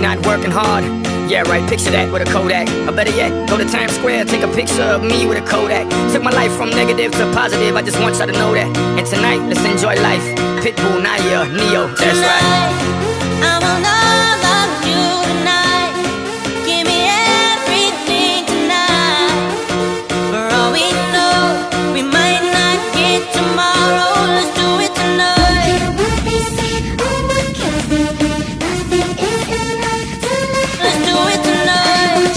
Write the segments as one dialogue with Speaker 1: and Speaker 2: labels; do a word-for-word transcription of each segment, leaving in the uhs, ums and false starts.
Speaker 1: not working hard. Yeah, right, picture that with a Kodak. Or better yet, go to Times Square, take a picture of me with a Kodak. Took my life from negative to positive, I just want y'all to know that. And tonight, let's enjoy life. Pitbull, Naya, Neo, that's right.
Speaker 2: I will love, love you tonight. Give me everything tonight. For all we know, we might not get tomorrow. Let's do it tonight. Let's do it tonight.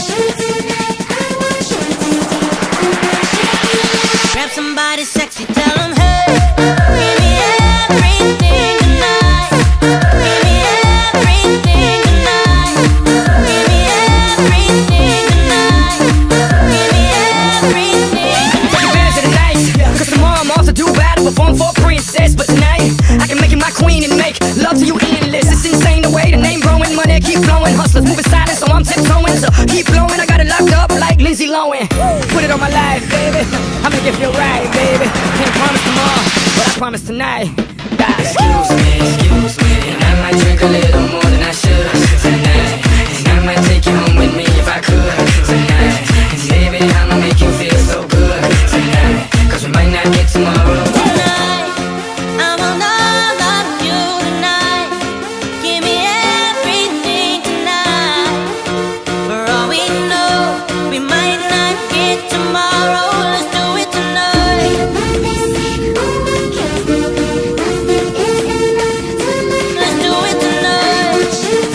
Speaker 2: Grab somebody sexy, tell them hey. Give me everything tonight. Give me everything tonight. Give me everything tonight. Give me everything
Speaker 1: Take advantage of the night, cause tomorrow I'm off to do battle, perform for a princess. But tonight, I can make you my queen and make love to you endless. It's insane the way the name growing, money keep flowing. Hustlers moving silent, so I'm tiptoeing. So keep blowing, I got it locked up like Lindsay Lohan. Put it on my life, baby, I'ma make it feel right, baby. Can't promise tomorrow, but I promise tonight. God.
Speaker 3: Excuse me, excuse me, and I might drink a little more than I should tonight. And I might take you home with me if I could tonight. And baby, I'ma make you feel so good tonight, cause we might not get tomorrow.
Speaker 2: tonight. I will love, love you tonight. Give me everything tonight. For all we know, we might not get tomorrow. Let's do it tonight. Let's do it tonight.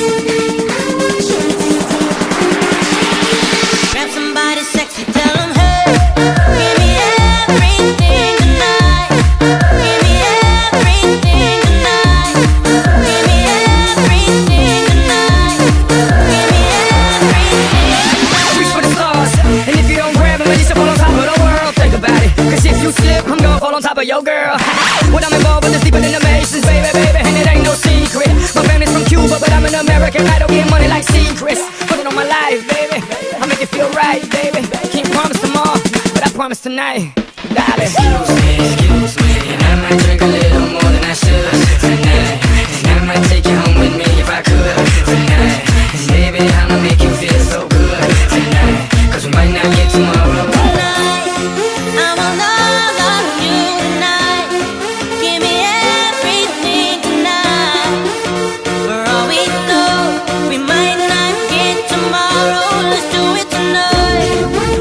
Speaker 2: Grab somebody sexy, tell them hey. Give me everything tonight. Give me everything tonight. Give me everything tonight. Give me everything.
Speaker 1: Reach for the stars, and if you don't grab 'em, at least you fall on top of the world. Think about it, cause if you slip, I'm gonna fall on top of your girl. What I'm involved with is deeper than the Masons, baby, baby, and it ain't no secret. My family's from Cuba, but I'm an American. I don't get money like secrets. Put it on my life, baby, I'll make it feel right, baby. Can't promise tomorrow, but I promise tonight, darling.
Speaker 3: Excuse me, excuse me, and I might drink a little more than I should tonight. And I might take you home with me if I could tonight. And baby, I'ma make you feel so good tonight, cause we might not get tomorrow.
Speaker 2: Tonight, I will love, love you tonight. Give me everything tonight. For all we know, we might not get tomorrow. Let's do it tonight.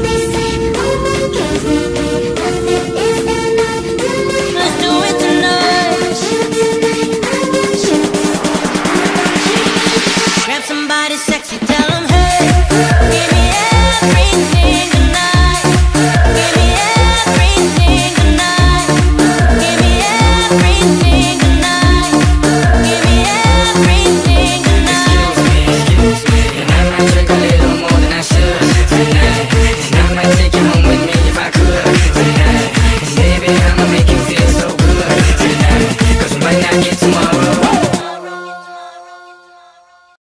Speaker 2: Let's do it tonight. Grab somebody sexy, tell them